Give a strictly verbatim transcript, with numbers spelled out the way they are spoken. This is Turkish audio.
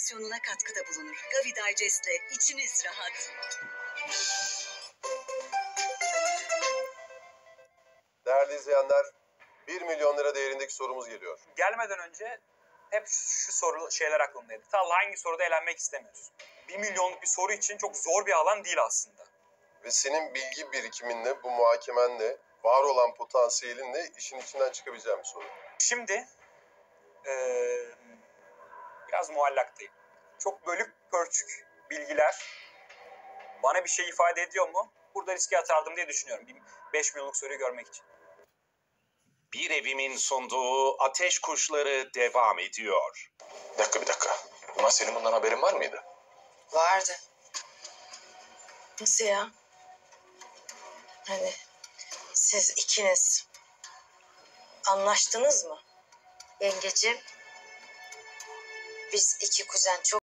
fonksiyonuna katkıda bulunur. Gavi Digest'le içiniz rahat. Değerli izleyenler, bir milyon lira değerindeki sorumuz geliyor. Gelmeden önce hep şu soru şeyler aklımdaydı. Ta hangi soruda elenmek istemiyoruz. Bir milyonluk bir soru için çok zor bir alan değil aslında. Ve senin bilgi birikiminle, bu muhakemenle, var olan potansiyelinle işin içinden çıkabileceğim bir soru. Şimdi ee, biraz muallaktayım. Çok bölük pörçük bilgiler bana bir şey ifade ediyor mu? Burada riske atardım diye düşünüyorum. Bir beş milyonluk soruyu görmek için. Bir evimin sunduğu Ateş Kuşları devam ediyor. Bir dakika bir dakika. Ulan senin bundan haberin var mıydı? Vardı. Nasıl ya? Hani siz ikiniz anlaştınız mı? Yengeciğim, biz iki kuzen çok